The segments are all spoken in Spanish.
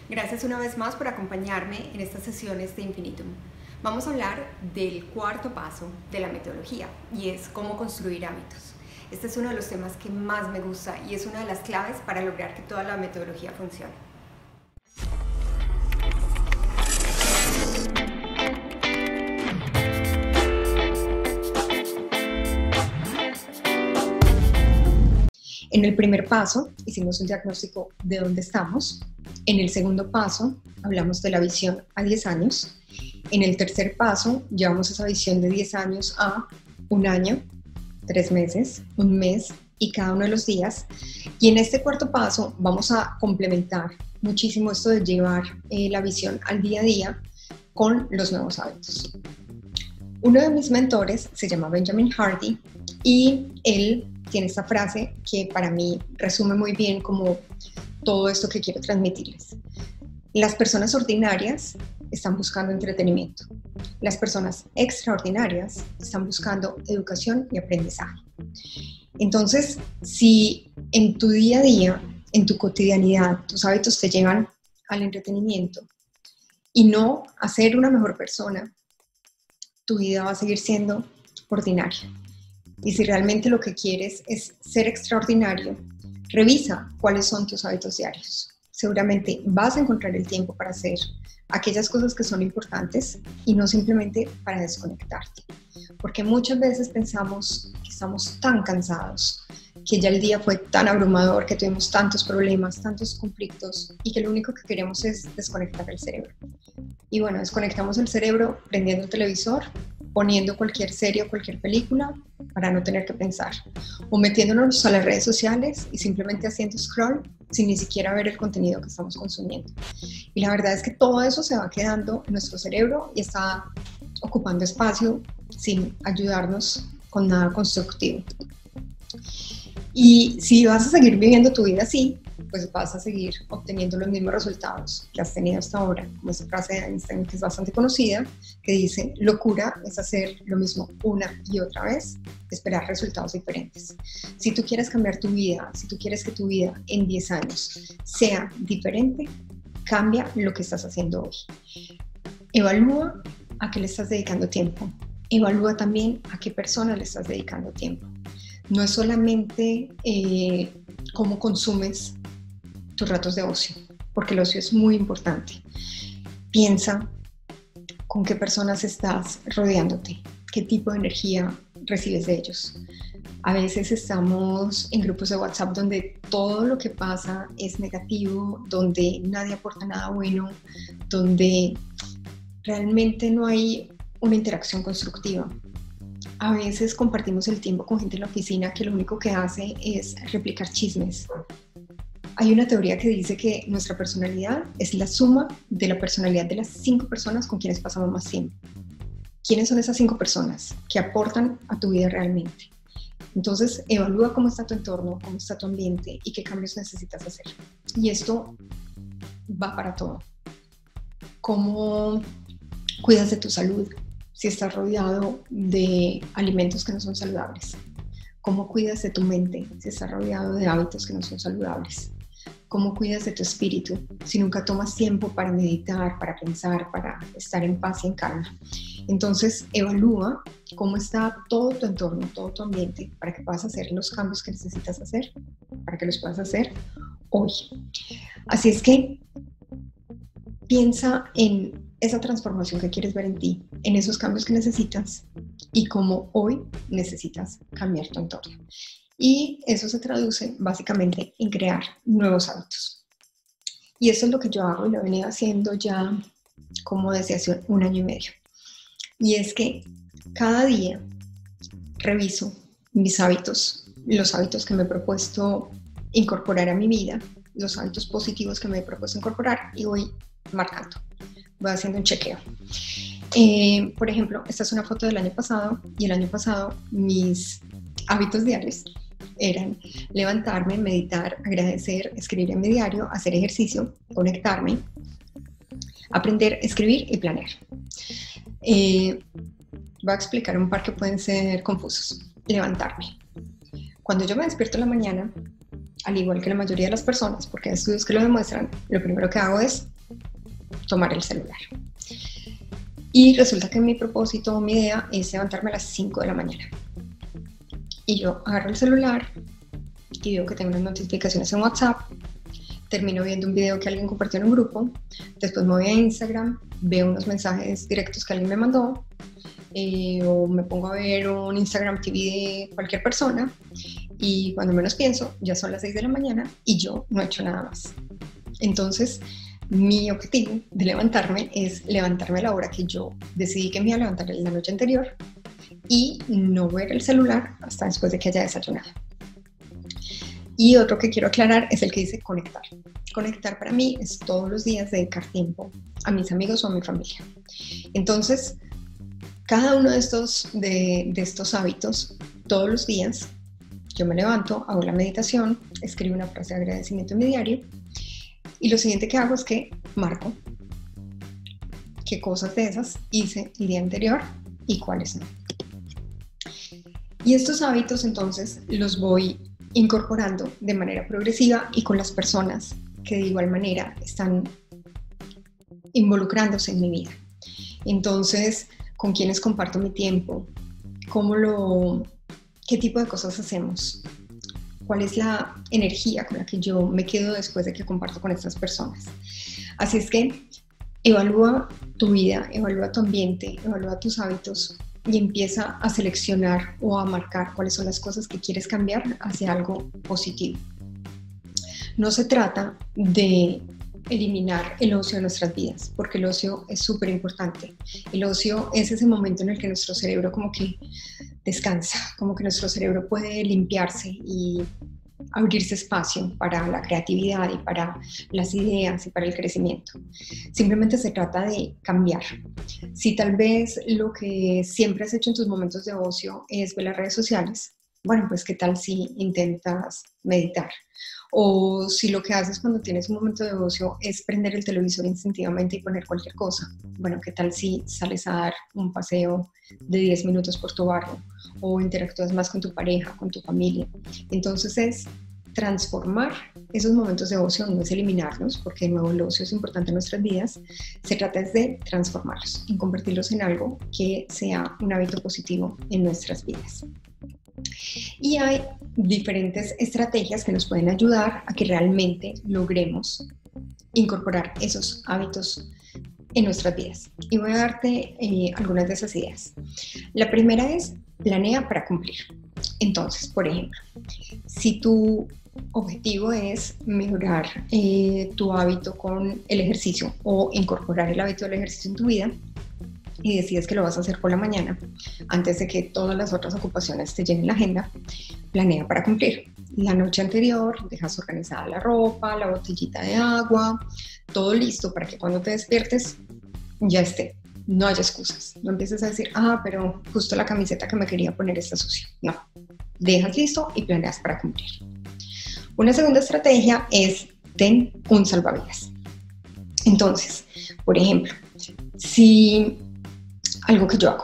Gracias una vez más por acompañarme en estas sesiones de Infinitum. Vamos a hablar del cuarto paso de la metodología y es cómo construir hábitos. Este es uno de los temas que más me gusta y es una de las claves para lograr que toda la metodología funcione. En el primer paso hicimos un diagnóstico de dónde estamos. En el segundo paso hablamos de la visión a 10 años. En el tercer paso llevamos esa visión de 10 años a un año, 3 meses, un mes y cada uno de los días. Y en este cuarto paso vamos a complementar muchísimo esto de llevar la visión al día a día con los nuevos hábitos. Uno de mis mentores se llama Benjamin Hardy y él tiene esta frase que para mí resume muy bien como todo esto que quiero transmitirles. Las personas ordinarias están buscando entretenimiento. Las personas extraordinarias están buscando educación y aprendizaje. Entonces, si en tu día a día, en tu cotidianidad, tus hábitos te llevan al entretenimiento y no a ser una mejor persona, tu vida va a seguir siendo ordinaria. Y si realmente lo que quieres es ser extraordinario, revisa cuáles son tus hábitos diarios. Seguramente vas a encontrar el tiempo para hacer aquellas cosas que son importantes y no simplemente para desconectarte. Porque muchas veces pensamos que estamos tan cansados, que ya el día fue tan abrumador, que tuvimos tantos problemas, tantos conflictos y que lo único que queremos es desconectar el cerebro. Y bueno, desconectamos el cerebro prendiendo el televisor, poniendo cualquier serie o cualquier película para no tener que pensar, o metiéndonos a las redes sociales y simplemente haciendo scroll sin ni siquiera ver el contenido que estamos consumiendo. Y la verdad es que todo eso se va quedando en nuestro cerebro y está ocupando espacio sin ayudarnos con nada constructivo. Y si vas a seguir viviendo tu vida así, pues vas a seguir obteniendo los mismos resultados que has tenido hasta ahora, como esa frase de Einstein que es bastante conocida, que dice, locura es hacer lo mismo una y otra vez, esperar resultados diferentes. Si tú quieres cambiar tu vida, si tú quieres que tu vida en 10 años sea diferente, cambia lo que estás haciendo hoy. Evalúa a qué le estás dedicando tiempo. Evalúa también a qué persona le estás dedicando tiempo. No es solamente cómo consumes tus ratos de ocio, porque el ocio es muy importante. Piensa con qué personas estás rodeándote, qué tipo de energía recibes de ellos. A veces estamos en grupos de WhatsApp donde todo lo que pasa es negativo, donde nadie aporta nada bueno, donde realmente no hay una interacción constructiva. A veces compartimos el tiempo con gente en la oficina que lo único que hace es replicar chismes. Hay una teoría que dice que nuestra personalidad es la suma de la personalidad de las 5 personas con quienes pasamos más tiempo. ¿Quiénes son esas 5 personas que aportan a tu vida realmente? Entonces, evalúa cómo está tu entorno, cómo está tu ambiente y qué cambios necesitas hacer. Y esto va para todo. ¿Cómo cuidas de tu salud si estás rodeado de alimentos que no son saludables? ¿Cómo cuidas de tu mente si estás rodeado de hábitos que no son saludables? ¿Cómo cuidas de tu espíritu si nunca tomas tiempo para meditar, para pensar, para estar en paz y en calma? Entonces, evalúa cómo está todo tu entorno, todo tu ambiente, para que puedas hacer los cambios que necesitas hacer, para que los puedas hacer hoy. Así es que piensa en esa transformación que quieres ver en ti, en esos cambios que necesitas y cómo hoy necesitas cambiar tu entorno. Y eso se traduce básicamente en crear nuevos hábitos. Y eso es lo que yo hago y lo he venido haciendo ya como desde hace 1 año y medio. Y es que cada día reviso mis hábitos, los hábitos que me he propuesto incorporar a mi vida, los hábitos positivos que me he propuesto incorporar y voy marcando, voy haciendo un chequeo. Por ejemplo, esta es una foto del año pasado y el año pasado mis hábitos diarios eran levantarme, meditar, agradecer, escribir en mi diario, hacer ejercicio, conectarme, aprender, escribir y planear. Voy a explicar un par que pueden ser confusos. Levantarme. Cuando yo me despierto en la mañana, al igual que la mayoría de las personas, porque hay estudios que lo demuestran, lo primero que hago es tomar el celular. Y resulta que mi propósito, mi idea es levantarme a las 5 de la mañana. Y yo agarro el celular y veo que tengo unas notificaciones en WhatsApp, termino viendo un video que alguien compartió en un grupo, después me voy a Instagram, veo unos mensajes directos que alguien me mandó, o me pongo a ver un Instagram TV de cualquier persona, y cuando menos pienso, ya son las 6 de la mañana y yo no he hecho nada más. Entonces, mi objetivo de levantarme es levantarme a la hora que yo decidí que me iba a levantar la noche anterior y no ver el celular hasta después de que haya desayunado. Y otro que quiero aclarar es el que dice conectar. Conectar para mí es todos los días dedicar tiempo a mis amigos o a mi familia. Entonces, cada uno de estos hábitos, todos los días, yo me levanto, hago la meditación, escribo una frase de agradecimiento en mi diario y lo siguiente que hago es que marco qué cosas de esas hice el día anterior y cuáles no. Y estos hábitos entonces los voy incorporando de manera progresiva y con las personas que de igual manera están involucrándose en mi vida. Entonces, con quienes comparto mi tiempo, qué tipo de cosas hacemos, cuál es la energía con la que yo me quedo después de que comparto con estas personas. Así es que evalúa tu vida, evalúa tu ambiente, evalúa tus hábitos y empieza a seleccionar o a marcar cuáles son las cosas que quieres cambiar hacia algo positivo. No se trata de eliminar el ocio de nuestras vidas, porque el ocio es súper importante. El ocio es ese momento en el que nuestro cerebro como que descansa, como que nuestro cerebro puede limpiarse y abrirse espacio para la creatividad y para las ideas y para el crecimiento. Simplemente se trata de cambiar. Si tal vez lo que siempre has hecho en tus momentos de ocio es ver las redes sociales, bueno, pues qué tal si intentas meditar. O si lo que haces cuando tienes un momento de ocio es prender el televisor instintivamente y poner cualquier cosa, bueno, qué tal si sales a dar un paseo de 10 minutos por tu barrio o interactúas más con tu pareja, con tu familia. Entonces es transformar esos momentos de ocio, no es eliminarlos, porque de nuevo el ocio es importante en nuestras vidas, se trata de transformarlos, en convertirlos en algo que sea un hábito positivo en nuestras vidas. Y hay diferentes estrategias que nos pueden ayudar a que realmente logremos incorporar esos hábitos en nuestras vidas. Y voy a darte algunas de esas ideas. La primera es planea para cumplir. Entonces, por ejemplo, si tu objetivo es mejorar tu hábito con el ejercicio o incorporar el hábito del ejercicio en tu vida, y decides que lo vas a hacer por la mañana, antes de que todas las otras ocupaciones te llenen la agenda, planea para cumplir. La noche anterior dejas organizada la ropa, la botellita de agua, todo listo para que cuando te despiertes ya esté. No haya excusas. No empieces a decir, pero justo la camiseta que me quería poner está sucia. No. Dejas listo y planeas para cumplir. Una segunda estrategia es ten un salvavidas. Entonces, por ejemplo, si algo que yo hago,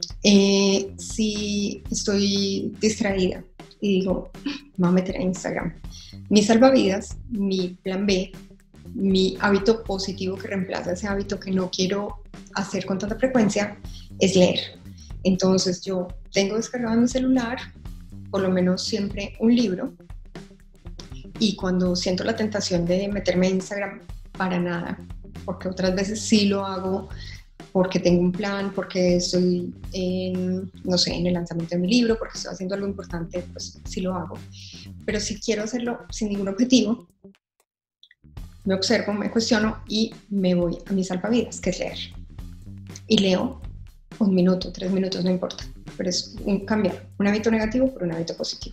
si estoy distraída y digo, me voy a meter a Instagram, mi salvavidas, mi plan B, mi hábito positivo que reemplaza ese hábito que no quiero hacer con tanta frecuencia, es leer. Entonces yo tengo descargado en mi celular por lo menos siempre un libro, y cuando siento la tentación de meterme a Instagram, para nada, porque otras veces sí lo hago porque tengo un plan, porque estoy en el lanzamiento de mi libro, porque estoy haciendo algo importante, pues sí lo hago. Pero si quiero hacerlo sin ningún objetivo, me observo, me cuestiono y me voy a mis salvavidas, que es leer. Y leo 1 minuto, 3 minutos, no importa, pero es cambiar un hábito negativo por un hábito positivo.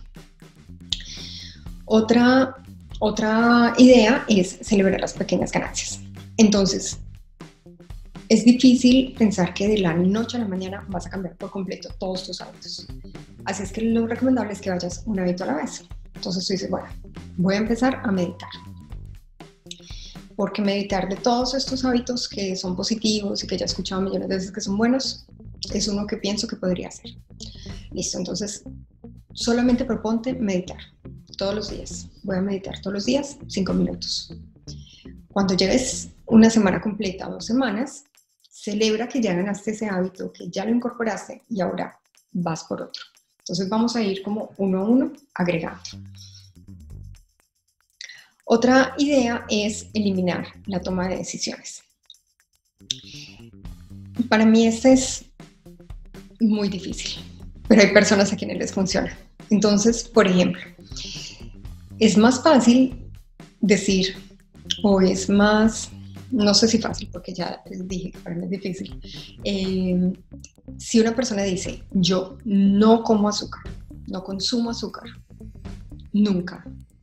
Otra idea es celebrar las pequeñas ganancias. Entonces, es difícil pensar que de la noche a la mañana vas a cambiar por completo todos tus hábitos. Así es que lo recomendable es que vayas un hábito a la vez. Entonces tú dices, bueno, voy a empezar a meditar. Porque meditar de todos estos hábitos que son positivos y que ya he escuchado millones de veces que son buenos, es uno que pienso que podría hacer. Listo, entonces solamente proponte meditar todos los días. Voy a meditar todos los días 5 minutos. Cuando lleves una semana completa o 2 semanas, celebra que ya ganaste ese hábito, que ya lo incorporaste y ahora vas por otro. Entonces vamos a ir como uno a uno agregando. Otra idea es eliminar la toma de decisiones. Para mí este es muy difícil, pero hay personas a quienes les funciona. Entonces, por ejemplo, es más fácil decir, o es más, no sé si fácil, porque ya les dije que para mí es difícil. Si una persona dice, yo no como azúcar, no consumo azúcar, nunca,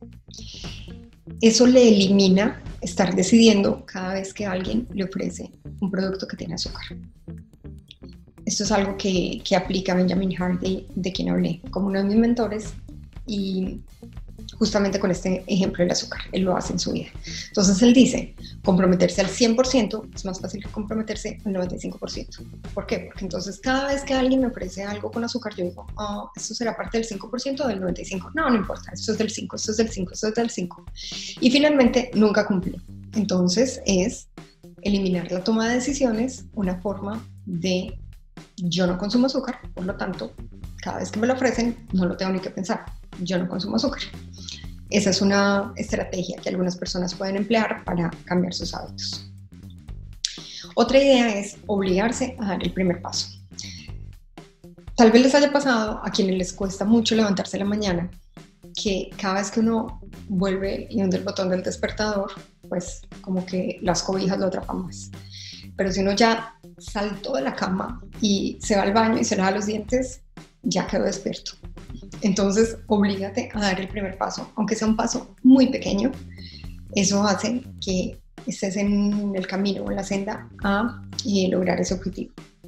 eso le elimina estar decidiendo cada vez que alguien le ofrece un producto que tiene azúcar. Esto es algo que aplica Benjamin Hardy, de quien hablé, como uno de mis mentores, y justamente con este ejemplo del azúcar, él lo hace en su vida. Entonces él dice, comprometerse al 100% es más fácil que comprometerse al 95%. ¿Por qué? Porque entonces cada vez que alguien me ofrece algo con azúcar, yo digo, oh, ¿esto será parte del 5% o del 95%? No, no importa, esto es del 5%, esto es del 5%, esto es del 5%. Y finalmente nunca cumplí. Entonces es eliminar la toma de decisiones, una forma de yo no consumo azúcar, por lo tanto, cada vez que me lo ofrecen, no lo tengo ni que pensar, yo no consumo azúcar. Esa es una estrategia que algunas personas pueden emplear para cambiar sus hábitos. Otra idea es obligarse a dar el primer paso. Tal vez les haya pasado a quienes les cuesta mucho levantarse en la mañana, que cada vez que uno vuelve y hunde el botón del despertador, pues como que las cobijas lo atrapan más. Pero si uno ya saltó de la cama y se va al baño y se lava los dientes, ya quedó despierto. Entonces, oblígate a dar el primer paso, aunque sea un paso muy pequeño. Eso hace que estés en el camino o en la senda a lograr ese objetivo.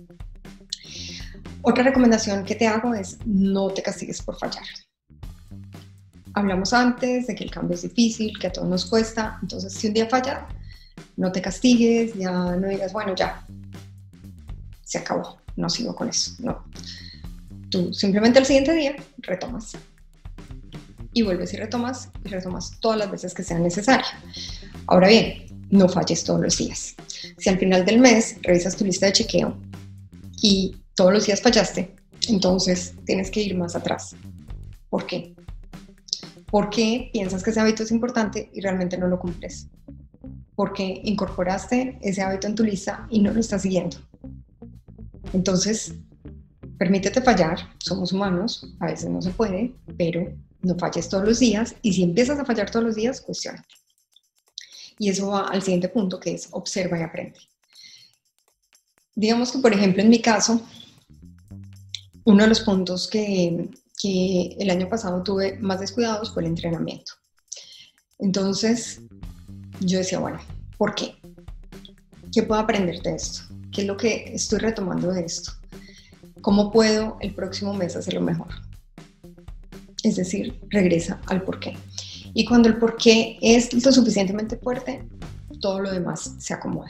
Otra recomendación que te hago es no te castigues por fallar. Hablamos antes de que el cambio es difícil, que a todos nos cuesta. Entonces, si un día falla, no te castigues, ya no digas, bueno, ya, se acabó, no sigo con eso. No. Tú simplemente al siguiente día retomas y vuelves y retomas todas las veces que sea necesario. Ahora bien, no falles todos los días. Si al final del mes revisas tu lista de chequeo y todos los días fallaste, entonces tienes que ir más atrás. ¿Por qué? Porque piensas que ese hábito es importante y realmente no lo cumples. Porque incorporaste ese hábito en tu lista y no lo estás siguiendo. Entonces, permítete fallar, somos humanos, a veces no se puede, pero no falles todos los días, y si empiezas a fallar todos los días, cuestiónate. Y eso va al siguiente punto, que es observa y aprende. Digamos que, por ejemplo, en mi caso, uno de los puntos que el año pasado tuve más descuidados fue el entrenamiento. Entonces, yo decía, bueno, ¿por qué? ¿Qué puedo aprender de esto? ¿Qué es lo que estoy retomando de esto? ¿Cómo puedo el próximo mes hacerlo mejor? Es decir, regresa al porqué. Y cuando el porqué es lo suficientemente fuerte, todo lo demás se acomoda.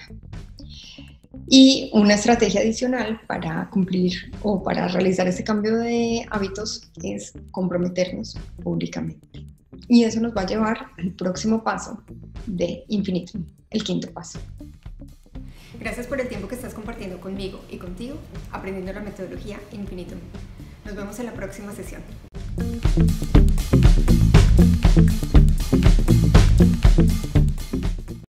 Y una estrategia adicional para cumplir o para realizar este cambio de hábitos es comprometernos públicamente. Y eso nos va a llevar al próximo paso de Infinitum, el quinto paso. Gracias por el tiempo que estás compartiendo conmigo y contigo, aprendiendo la metodología Infinitum. Nos vemos en la próxima sesión.